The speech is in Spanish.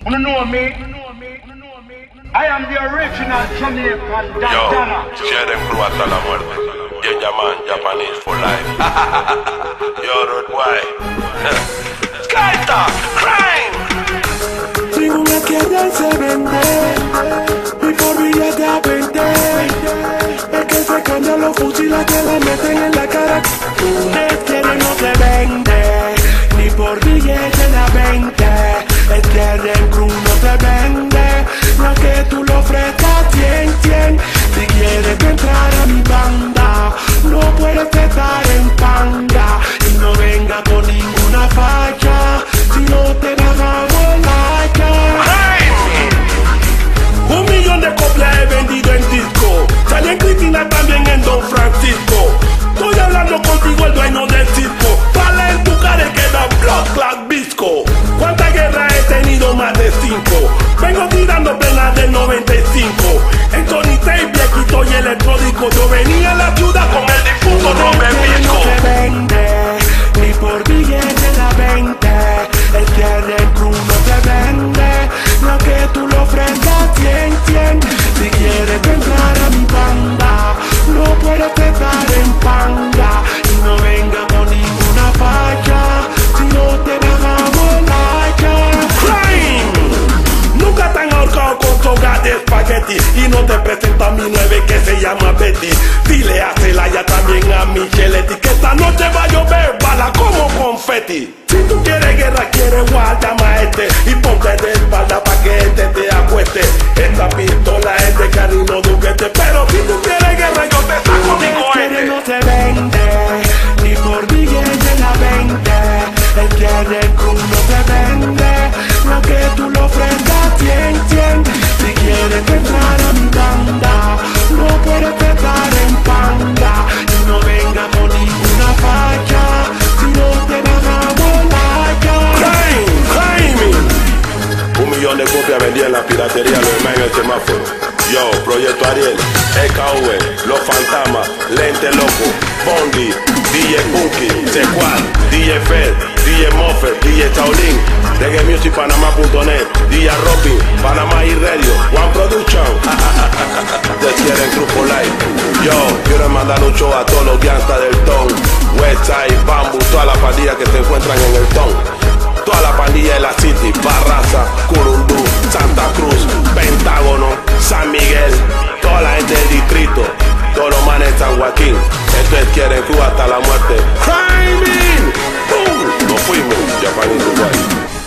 You know me? I am the original Jamaican Dantana. Yo, share them crew hasta la muerte. Ginger man, Japanese for life. Yo, road boy. Skyta, crime. Si una quiere se vende y por billete a 20. El que se cambia los fusiles que le meten en la cara. El que no se vende ni por billete a 20. El que en cruz no se vende, no que tú lo ofrezcas 100. Si quieres entrar a mi banda, no puedes estar en panga. Y no venga con ninguna facha, si no te bajamos la ya. 1 millón de copias he vendido en disco. Salí en Cristina, también en Don Francisco. Estoy hablando contigo, el dueño del circo. Pala en tu cara y queda Blood Class Visco. ¿Cuántas guerras he tenido? Más de 5. Vengo tirando plenas del 95. En Tony Tape, Viequito y electrónico. Yo venía a la ciudad con el difunto Robert Visco. No se vende, ni por billetes a 20. El que en cruz no se vende, no que tú lo ofrezcas 100. Si quieres entrar a mi banda, no puedes estar en panga. Y no venga con ninguna facha, si no te bajamos la ya. Crime. Nunca te han ahorcado con soga de espagueti. Y no te presento a mi 9 que se llama Betty. Dile a Celaya también a Micheletti que esta noche va a llover bala como confeti. Si tú quieres guerra, quieres guarda maeste y ponte de espalda pa' que este te acueste. Esta pistola es de Carino Duquete, pero si tú quieres guerra, yo te saco mi cohete. No se vende, ni por billetes a 20. El que en cruz no se vende, no que tú lo ofrezcas 100. Si quieres entrar a mi banda, no puedes estar en panga. Y no venga con ninguna facha, si no te bajamos la ya. Crime. 1 millón de copias vendidas en la piratería, los demás en el semáforo. Yo, Proyecto Ariel, EKV, Los Fantasmas, Lente Loco, Bondi, DJ Punky, Sequad, DJ Fed, DJ Moffer, DJ Shaolin, ReggaeMusicPanama.net, DJ Robin, Panamá y Radio, One Production. Te quieren Cruz for Life. Yo, quiero mandar un show a todos los gangsters del ton, Westside, Bamboo, toda la pandilla que se encuentran en el ton. Toda la pandilla de la City, Barraza, Curundú, Santa Cruz, Pentágono, San Miguel, toda la gente del distrito, todos los manes de San Joaquín. Esto es Quieren Cruz hasta la muerte. Crime in. ¡Pum! Nos fuimos, Japanese Uruguay.